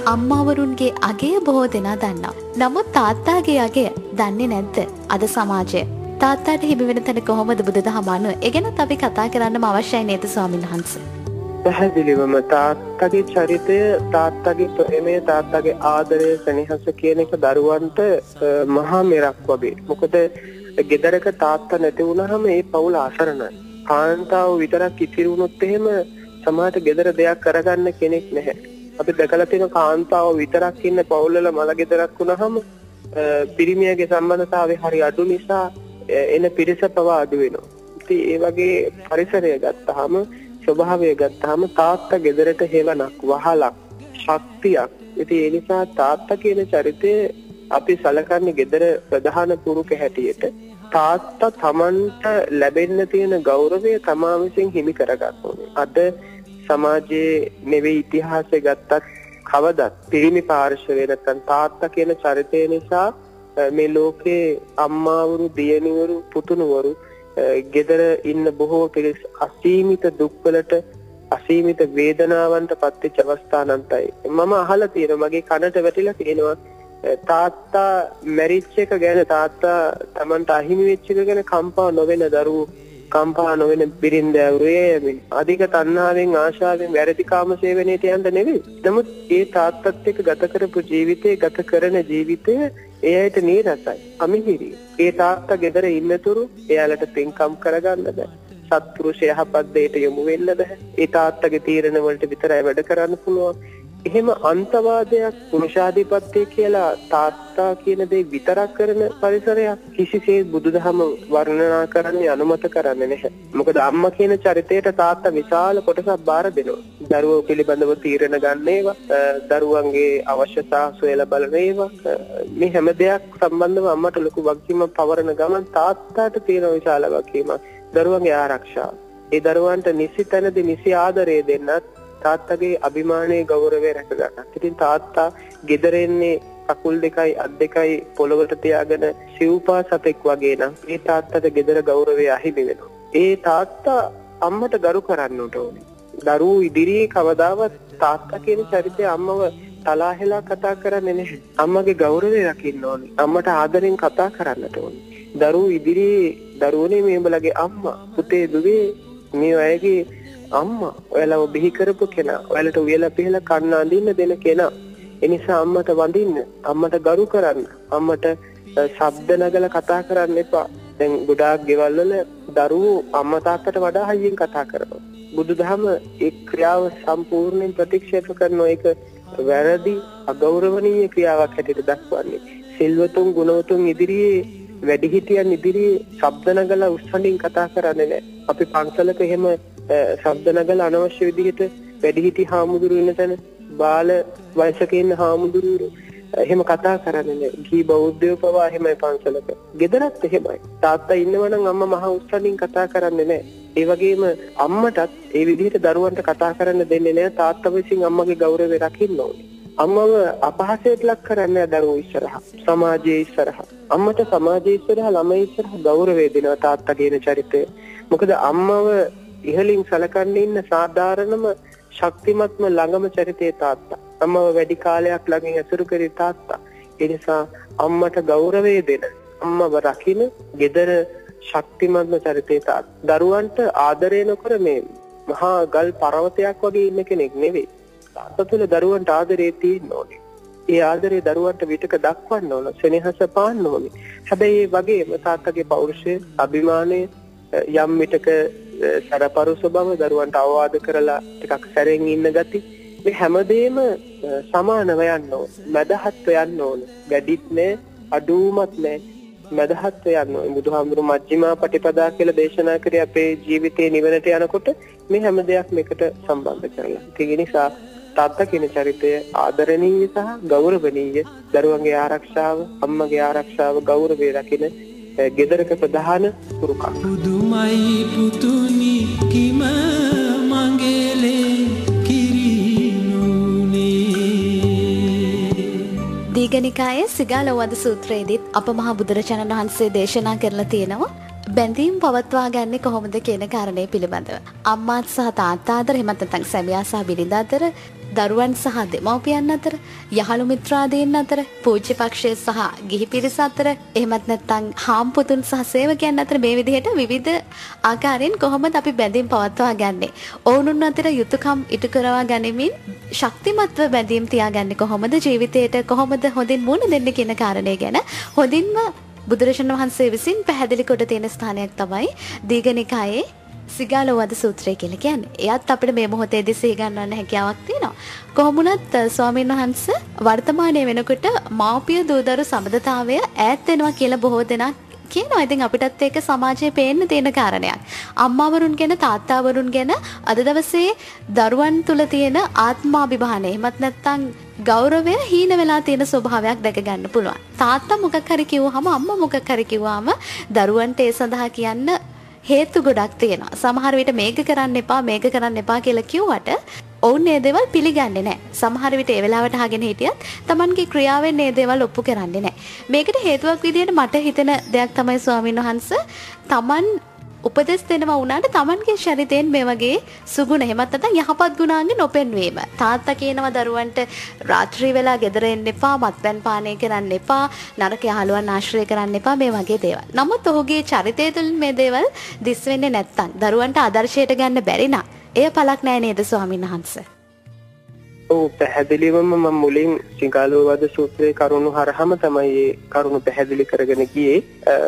අම්මාවරුන්ගේ අගය බොහෝ දෙනා දන්නවා. නමුත් තාත්තාගේ අගය දන්නේ නැද්ද අද සමාජය? තාත්තාට හිමි වෙන තැන කොහොමද බුදුදහම අනුව? ඒ ගැනත් අපි කතා කරන්නම අවශ්‍යයි නේද ස්වාමීන් වහන්සේ? පැහැදිලිවම තාත්තගේ චරිතය, තාත්තගේ ප්‍රේමය, තාත්තගේ ආදරය, සෙනෙහස කියන එක දරුවන්ට මහා මෙරක් වගේ. මොකද ගෙදරක තාත්තා නැති වුණාම ඒ පවුල අසරණයි. කාන්තාව විතරක් ඉතිරි වුණොත් එහෙම සමහරට ගෙදර දෙයක් කරගන්න කෙනෙක් නැහැ. අපි දැකලා තියෙන කාන්තාව විතරක් ඉන්න පවුල්වල මල ගෙදරක් වුණාම පිරිමියගේ සම්බන්ධතාවය හරි අඩු නිසා එන පිරිස පවා අඩු වෙනවා. ඉතින් ඒ වගේ පරිසරය ගත්තාම, ස්වභාවය ගත්තාම තාත්තා ගෙදරට හේවණක්, වහලක්, ශක්තියක්. ඉතින් ඒ නිසා තාත්තා කියන චරිතය අපි සලකන්නේ ගෙදර ප්‍රධාන පුරුක හැටියට. තාත්තා Tamanට ලැබෙන්න තියෙන ගෞරවය තමා විසින් හිමි කරගන්න ඕනේ. අද සමාජයේ නෙවෙයි ඉතිහාසය ගත්තත් කවදත් පිරිමි පාර්ශවය නැත්නම් තාත්තා කියන චරිතය නිසා මේ ලෝකේ අම්මාවරු, දියණිවරු, පුතුණුවරු ගෙදර ඉන්න බොහෝ පිරිස් අසීමිත දුක්වලට, අසීමිත වේදනාවන්ට පත්වෙච්ච අවස්ථා අනන්තයි. මම අහලා තියෙනවා, මගේ කනට වැටිලා තියෙනවා, තාත්තා මැරිච් එක ගැන, තාත්තා Tamanට අහිමි වෙච්ච එක ගැන කම්පා නොවෙන දරුවෝ, කම්පා නොවෙන බිරින්දෑවරුවේ අධික තණ්හාවෙන්, ආශාවෙන් වැරදි කාම සේවනයේට යන්න නෙවෙයි. නමුත් ඒ තාත්තත් එක්ක ගත කරපු ජීවිතේ, ගත කරන ජීවිතය ඒ ඇයිට නීරසයි, අමිහිරි. ඒ තාත්තා ගෙදර ඉන්නතුරු එයාලට පින්කම් කරගන්න බෑ. සත්පුරුෂ යහපත් දෙයට යොමු වෙන්න බෑ. ඒ තාත්තගේ තීරණ වලට විතරයි වැඩ කරන්න පුළුවන්. එහෙම අන්තවාදයක්, පුරුෂාධිපත්‍ය කියලා තාත්තා කියන දේ විතරක් කරන පරිසරයක් කිසිසේත් බුදුදහම වර්ණනා කරන්නේ, අනුමත කරන්නේ නැහැ. මොකද අම්මා කියන චරිතයට තාත්තා විශාල කොටසක් බාර දෙනවා. දරුවෝ පිළිබඳව තීරණ ගන්න ඒවා, දරුවන්ගේ අවශ්‍යතා සොයලා බලන ඒවා, මේ හැම දෙයක් සම්බන්ධව අම්මට ලොකු වගකීමක් පවරන ගමන් තාත්තාට තියෙන විශාල වගකීමක් දරුවන්ගේ ආරක්ෂාව. ඒ දරුවන්ට නිසි තැනදී නිසි ආදරය දෙන්නත්, තාත්තගේ අභිමානයේ ගෞරවය රැක ගන්න. ඉතින් තාත්තා ගෙදර එන්නේ කකුල් දෙකයි අත් දෙකයි පොළවට තියාගෙන සිව්පා සතෙක් වගේ නම් ඒ තාත්තට ගෙදර ගෞරවය අහිමි වෙනවා. ඒ තාත්තා අම්මට ගරු කරන්න ඕනේ. දරුවෝ ඉදිරියේ කවදාවත් තාත්තා කියන චරිතය අම්මව තලාහෙලා කතා කරන්නේ නැහැ. අම්මගේ ගෞරවය රකින්න ඕනේ. අම්මට ආදරෙන් කතා කරන්නට ඕනේ. දරුවෝ ඉදිරියේ දරුවනේ මේ උඹලගේ අම්මා, පුතේ, දුවේ, මේ අයගේ අම්මා, ඔයාලව බිහි කරපු කෙනා, ඔයාලට උයලා පිහලා කන්න අඳින්න දෙන කෙනා. ඒ නිසා අම්මට වඳින්න, අම්මට ගරු කරන්න, අම්මට ශබ්ද නගලා කතා කරන්න එපා. දැන් ගොඩාක් ගෙවල් වල දරුවෝ අම්මා තාත්තට වඩා හයියෙන් කතා කරනවා. බුදුදහම ඒ ක්‍රියාව සම්පූර්ණයෙන් ප්‍රතික්ෂේප කරනවා. ඒක වැරදි, අගෞරවනීය ක්‍රියාවක් හැටියට දක්වන්නේ. සිල්වතුන්, ගුණවතුන් ඉදිරියේ, වැඩිහිටියන් ඉදිරියේ ශබ්ද නගලා උස්සනින් කතා කරන්නේ නැහැ. අපි පන්සලක එහෙම ශබ්ද නගලා අනවශ්‍ය විදිහට වැඩිහිටි හාමුදුරුවෝ ඉන්න තැන බාල වයසක ඉන්න හාමුදුරුවෝ එහෙම කතා කරන්නේ නැහැ. ගිහි බෞද්ධයෝ පවා එහෙමයි පන්සලක. ගෙදරත් එහෙමයි. තාත්තා ඉන්නවා නම් අම්මා මහ උස්සනින් කතා කරන්නේ නැහැ. ඒ වගේම අම්මටත් ඒ විදිහට දරුවන්ට කතා කරන්න දෙන්නේ නැහැ. තාත්තා විසින් අම්මගේ ගෞරවය රකින්න ඕනේ. අම්මව අපහාසයට ලක් කරන්නේ දරුවෝ ඉස්සරහා, සමාජයේ ඉස්සරහා. අම්මට සමාජයේ ඉස්සරහා, ළමයි ඉස්සරහා ගෞරවය දෙනවා තාත්තා කියන චරිතය. මොකද අම්මව ඉහළින් සලකන්නේ ඉන්න සාධාරණම, ශක්තිමත්ම ළඟම චරිතේ තාත්තා. අම්මව වැඩි කාලයක් ළඟින් ඇසුරු කරේ තාත්තා. ඒ නිසා අම්මට ගෞරවය දෙන, අම්මව රකින්න ගෙදර ශක්තිමත්ම චරිතේ තාත්තා. දරුවන්ට ආදරය නොකර මේ මහා ගල් පර්වතයක් වගේ ඉන්න කෙනෙක් නෙවෙයි. තාත්තා තුළ දරුවන්ට ආදරේ තියෙන්න ඕනේ. ඒ ආදරේ දරුවන්ට විතක දක්වන්න ඕන, සෙනෙහස පාන්න ඕනේ. හැබැයි ඒ වගේම තාත්තගේ පෞරුෂය, අභිමානය, යම් විටක සරපරුස බව, දරුවන්ට අවවාද කරලා ටිකක් සැරෙන් ඉන්න ගති, මේ හැමදේම සමානව යන්න ඕන. මදහත්ව යන්න ඕන. වැඩිත් නෑ, අඩුමත් නෑ. මදහත්ව යන්න ඕන. බුදුහාමුදුරු මජ්ක්‍ධිමා පටිපදා කියලා දේශනා කරේ අපේ ජීවිතේ නිවනට යනකොට මේ හැම දෙයක්ම එකට සම්බන්ධ කරලා. ඒ නිසා තාත්තා කියන චරිතය ආදරණීය සහ ගෞරවණීය. දරුවන්ගේ ආරක්ෂාව, අම්මගේ ආරක්ෂාව, ගෞරවය රකින ගෙදරක ප්‍රධාන පුරුකක්. පුදුමයි පුතුනි කිම මංගලේ කිරිනුනේ. දීඝනිකායේ සිගාලෝවාද සූත්‍රයේදීත් අප මහ බුදුරජාණන් වහන්සේ දේශනා කරලා තියෙනවා බැඳීම් පවත්වා ගන්නේ කොහොමද කියන කාරණේ පිළිබඳව. අම්මාත් සහ තාත්තා අතර, එහෙමත් නැත්නම් සැමියා සහ බිරිඳ අතර දරුවන් සහ දෙමව්පියන් අතර, යහළු මිත්‍රාදීන් අතර, පූජ්‍ය පක්ෂයේ සහ ගිහි පිරිස අතර, එහෙමත් නැත්නම් හාම්පුතුන් සහ සේවකයන් අතර මේ විදිහට විවිධ ආකාරයෙන් කොහොමද අපි බැඳීම් පවත්වා ගන්නේ? ඔවුන් අතර යුතුයකම් ඉටු කරවා ගැනීමෙන් ශක්තිමත්ව බැඳීම් තියාගන්නේ කොහොමද? ජීවිතයට කොහොමද හොඳින් මුහුණ දෙන්නේ කියන කාරණේ ගැන හොඳින්ම බුදුරජාණන් වහන්සේ විසින් පැහැදිලි කොට තියෙන ස්ථානයක් තමයි දීඝනිකායේ සිගාලෝවාද සූත්‍රය කියලා කියන්නේ. එයත් අපිට මේ මොහොතේදී සිහි ගන්නවන්න හැකියාවක් තියෙනවා. කොහොම වුණත් ස්වාමීන් වහන්සේ වර්තමානයේ වෙනකොට මාපිය දූදරු සම්බන්ධතාවය ඈත් වෙනවා කියලා බොහෝ දෙනා කියනවා. ඉතින් අපිටත් ඒක සමාජයේ පේන්න තියෙන කාරණයක්. අම්මාවරුන් ගැන තාත්තාවරුන් ගැන අද දවසේ දරුවන් තුල තියෙන ආත්මාභිමානය එහෙමත් නැත්නම් ගෞරවය හීන වෙලා තියෙන ස්වභාවයක් දැක ගන්න පුළුවන්. තාත්තා මොකක් හරි කිව්වහම අම්මා මොකක් හරි කිව්වම දරුවන්ට ඒ සඳහා කියන්න හේතු ගොඩක් තියෙනවා. සමහර විට මේක කරන්න එපා කියලා කිව්වට ඔවුන් මේ දේවල් පිළිගන්නේ නැහැ. සමහර විට ඒ වෙලාවට අහගෙන හිටියත් Tamanගේ ක්‍රියාවෙන් මේ දේවල් ඔප්පු කරන්නේ නැහැ. මේකට හේතුවක් විදිහට මට හිතෙන දෙයක් තමයි ස්වාමීන් වහන්සේ Taman උපදෙස් දෙනවා වුණාට Tamanගේ ශරීරයෙන් මේ වගේ සුගුණ එහෙමත් නැත්නම් යහපත් ගුණාංග නොපෙන්වීම. තාත්තා කියනවා දරුවන්ට රාත්‍රී වෙලා ගෙදර එන්න එපා, මත්පැන් පානය කරන්න එපා, නරක යහළුවන් ආශ්‍රය කරන්න එපා මේ වගේ දේවල්. නමුත් ඔහුගේ චරිතය තුළින් මේ දේවල් දිස් වෙන්නේ නැත්නම් දරුවන්ට ආදර්ශයට ගන්න බැරි නම් එය පළක් නෑ නේද ස්වාමීන් වහන්සේ? ඔව් පැහැදිලිවම මම මුලින් සිගාලෝවාද සූත්‍රයේ කරුණු හරහම තමයි මේ කරුණු පැහැදිලි කරගෙන ගියේ.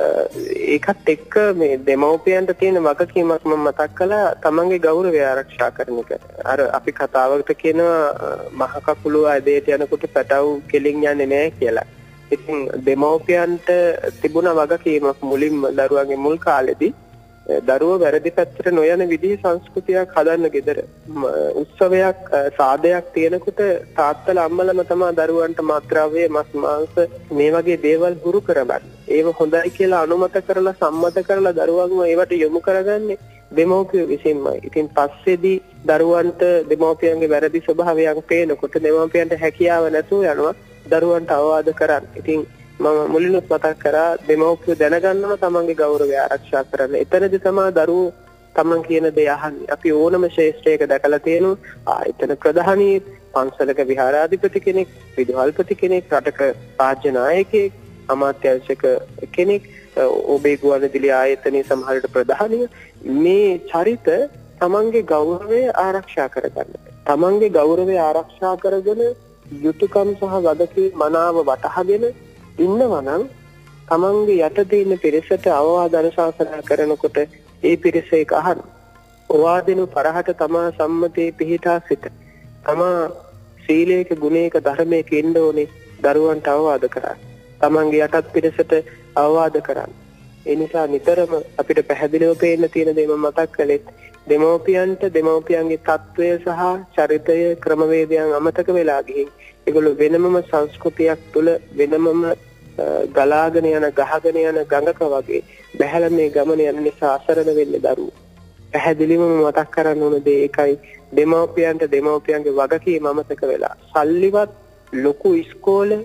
ඒකත් එක්ක මේ දෙමව්පියන්ට තියෙන වගකීමක් මම මතක් කළා තමන්ගේ ගෞරවය ආරක්ෂා කරන එක. අර අපි කතාවකට කියනවා මහ කකුල ඇදේට යනකොට පැටව් කෙලින් යන්නේ නැහැ කියලා. ඉතින් දෙමව්පියන්ට තිබුණ වගකීමක් මුලින්ම දරුවන්ගේ මුල් කාලෙදී දරුවෝ වැරදි පැත්තට නොයන විදිහේ සංස්කෘතියක් හදන්න ගෙදර උත්සවයක් සාදයක් තියෙනකොට තාත්තලා අම්මලම තමයි දරුවන්ට මාත්‍රාවේ මස් මාංශ මේ වගේ දේවල් හුරු කරගන්න. ඒව හොඳයි කියලා අනුමත කරලා සම්මත කරලා දරුවන්ව ඒවට යොමු කරගන්නේ දෙමව්පියෝ විසින්මයි. ඉතින් පස්සේදී දරුවන්ට දෙමව්පියන්ගේ වැරදි ස්වභාවයන් පේනකොට දෙමව්පියන්ට හැකියාව නැතුව යනවා දරුවන්ට අවවාද කරන්න. ඉතින් මම මුලින්ම මතක් කරා දෙමව්පියෝ දැනගන්නම තමන්ගේ ගෞරවය ආරක්ෂා කරන්න. එතනදී තමයි දරුවෝ තමන් කියන දේ අහන්නේ. අපි ඕනම ශ්‍රේෂ්ඨයක දැකලා තියෙනවා එතන ප්‍රධානී පන්සලක විහාරාධිපති කෙනෙක්, විදුහල්පති කෙනෙක්, රටක රාජ්‍ය නායකයෙක්, අමාත්‍යාංශක කෙනෙක්, ඔබේ ගුවන්විදුලි ආයතනයේ සමහරට ප්‍රධානිය මේ චරිත තමන්ගේ ගෞරවය ආරක්ෂා කරගන්න. තමන්ගේ ගෞරවය ආරක්ෂා කරගෙන යුතුයකම් සහ වගකීම් මනාව වටහාගෙන ඉන්නවා නම් තමන්ගේ යටතේ ඉන්න පිරිසට අවවාද අනුශාසනා කරනකොට ඒ පිරිස ඒක අහන. ඔවාදිනු පරහට තමා සම්මතේ පිහිටා සිට තමා සීලයක ගුණයක ධර්මයක ඉන්න ඕනේ දරුවන්ට අවවාද කරන්න. තමන්ගේ යටත් පිරිසට අවවාද කරන්න. ඒ නිසා නිතරම අපිට පැහැදිලිව පේන්න තියෙන දේ මම මතක් කළේ දෙමව්පියන්ට දෙමව්පියන්ගේ තත්වය සහ චරිතය ක්‍රමවේදයන් අමතක වෙලා ගිහින් ඒගොල්ලෝ වෙනමම සංස්කෘතියක් තුළ වෙනමම ගලාගෙන යන ගහගෙන යන ගඟක වගේ බැහැලා මේ ගමන යන නිසා අසරණ වෙන්නේ දරුවෝ. පැහැදිලිවම මතක් කරන්න ඕන දේ ඒකයි දෙමව්පියන්ට දෙමව්පියන්ගේ වගකීම අමතක වෙලා සල්ලිවත් ලොකු ඉස්කෝලේ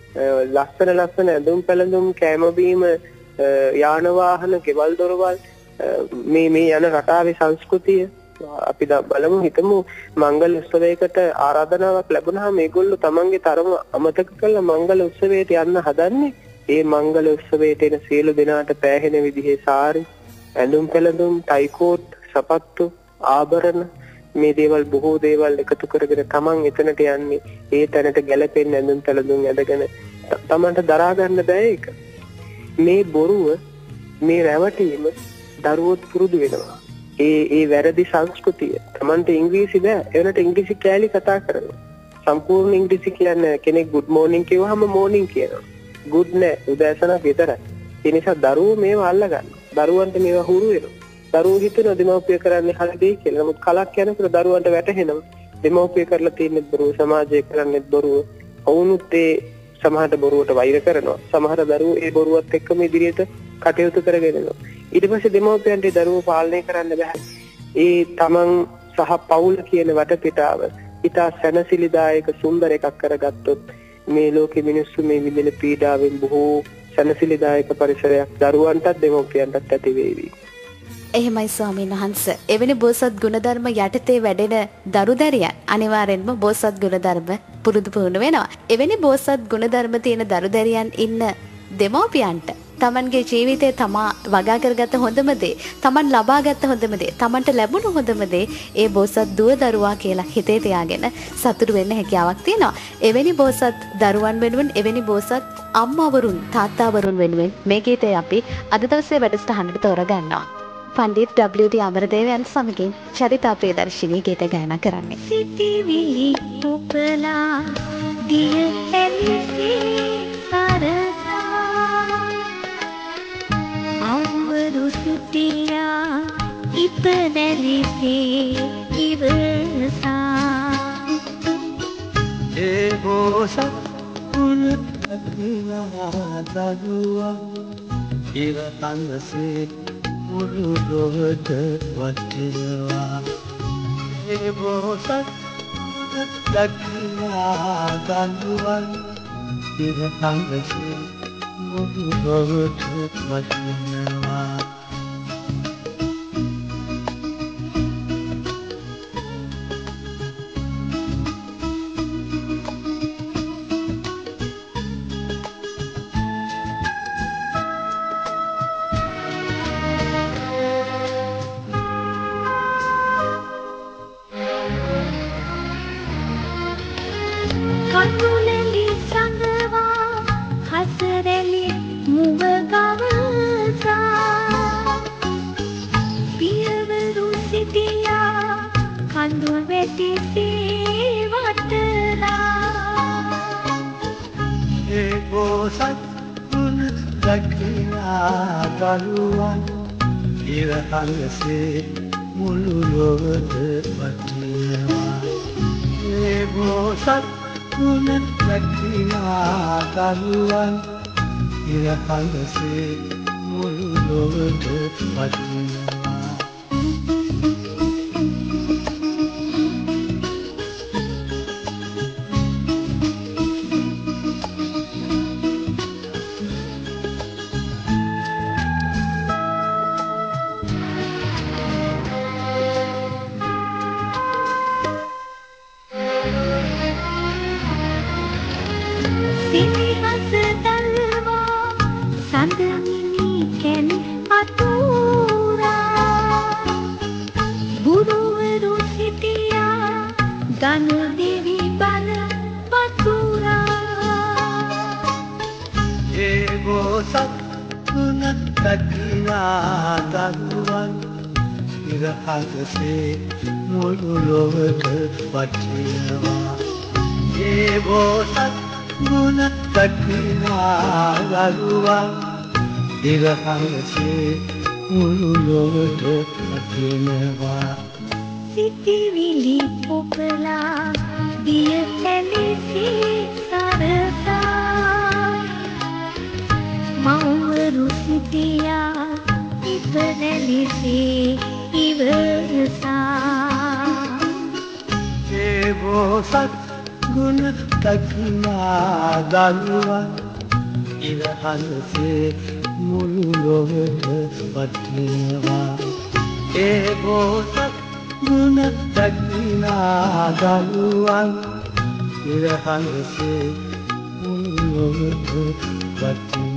ලස්සන ඇඳුම් පැළඳුම් කෑම බීම යාන වාහන ගෙවල් දොරවල් මේ යන රටාවේ සංස්කෘතිය අපි බලමු හිතමු මංගල උත්සවයකට ආරාධනාවක් ලැබුණාම මේගොල්ලෝ තමන්ගේ තරම අමතක කරලා මංගල උත්සවයට යන්න හදන්නේ. ඒ මංගල උත්සවයට එන සියලු දෙනාට පෑහෙන විදිහේ සාරි, ඇඳුම් පැළඳුම්, ටයිකෝට්, සපත්තු, ආභරණ මේ දේවල් බොහෝ දේවල් එකතු කරගෙන තමන් එතනට යන්නේ. ඒ තැනට ගැලපෙන්න ඇඳුම් පැළඳුම් ඇඳගෙන තමන්ට දරා ගන්න බෑ ඒක. මේ බොරුව, මේ රැවටීම දරුවොත් පුරුදු වෙනවා. ඒ වැරදි සංස්කෘතිය. තමන්ට ඉංග්‍රීසි බෑ. ඒනට ඉංග්‍රීසි කෑලි කතා කරනවා. සම්පූර්ණ ඉංග්‍රීසි කියන්නේ කෙනෙක් good morning කිව්වහම morning කියනවා. good නෑ උදෑසන විතරයි. ඒ නිසා දරුවෝ මේව අල්ල ගන්නවා. දරුවන්ට මේව හුරු වෙනවා. දරුවෝ හිතන දෙමව්පිය කරන්නේ හරිදේ කියලා. නමුත් කලක් යනකොට දරුවන්ට වැටහෙනවා. දෙමව්පිය කරලා තියෙන්නේ බොරුව, සමාජය කරන්නේ බොරුව. වුණුත් ඒ සමහරට බොරුවට වෛර කරනවා. සමහර දරුවෝ ඒ බොරුවත් එක්කම ඉදිරියට කටයුතු කරගෙන යනවා. ඊට පස්සේ දෙමව්පියන්ට දරුවෝ පාලනය කරන්න බෑ. ඒ තමන් සහ පවුල කියන වටපිටාව ඉතා සැනසිලිදායක සුන්දර එකක් කරගත්තොත් මේ ලෝකෙ මිනිස්සු මේ විඳින පීඩාවෙන් බොහෝ සැනසිලිදායක පරිසරයක් දරුවන්ටත් දෙමව්පියන්ටත් ඇති වේවි. එහෙමයි ස්වාමීන් වහන්ස. එවැනි බෝසත් ගුණධර්ම යටතේ වැඩෙන දරුදැරියන් අනිවාර්යෙන්ම බෝසත් ගුණධර්ම පුරුදු පුහුණු වෙනවා. එවැනි බෝසත් ගුණධර්ම තියෙන දරුදැරියන් ඉන්න දෙමව්පියන්ට තමන්ගේ ජීවිතේ තමා වගා කරගත්ත හොඳම දේ, තමන් ලබාගත්ත හොඳම දේ, තමන්ට ලැබුණු හොඳම දේ ඒ බෝසත් දුව දරුවා කියලා හිතේ තියාගෙන සතුටු වෙන්න හැකියාවක් තියෙනවා. එවැනි බෝසත් දරුවන් වෙනුවෙන්, එවැනි බෝසත් අම්මාවරුන්, තාත්තාවරුන් වෙනුවෙන් මේ ගීතය අපි අද දවසේ වැඩසටහනට තෝරගන්නවා. පණ්ඩිත් W.D. අමරදේවයන් සමගින් චරිතා ප්‍රියදර්ශිනී ගීත ගායනා කරන්නේ. සිටිවිලි උපලා දිය ඇලිසේ සරසා අවුරු සිටියා ඉපදැලිසේ ඉවසා ඒ බෝසත් ගුණ දරුවා ඉර තනසේ මුළු ලොවට වටිනවා. ඒ බෝසත් දක්නා දනුවන් ඉර තනසේ මුළු ලොවට වටිනවා. කඳුලැලි සඟවා හසරැලි මුව ගවසා පියවරු සිටියා කඳු වැටිසේ වටලා ඒ බෝසත් ගුණ දක්නා දරුවන් ඉර තනසේ මුළු ලොවට වටිනවා. ඒ බෝසත් ගුණ දක්නා දරුවන් ඉර තනසේ මුළු ලොවට වටිනවා. සිනිහස දල්වා සඳමිනි කැන් අතුරා බුරුවරු සිටියා දනු දෙවි බල පතුරා ඒ බෝසත් ගුණ දක්නා දරුවන් ඉර තනසේ මුළු ලොවට වටිනවා. ඒ බෝසත් ගුණ දක්නා දරුවන් ඉර තනසේ මුළු ලොවට වටිනවා. සිටිවිලි උපලා දිය ඇලිසේ සරසා මව්වරු සිටියා ඉපදැලිසේ ඉවසා ඒ බෝසත් ගුණ දක්නා දරුවන් ඉර තනසේ මුළු ලොවට වටිනවා. ඒ බෝසත් ගුණ දක්නා දරුවන් ඉර තනසේ මුළු ලොවට වටිනවා.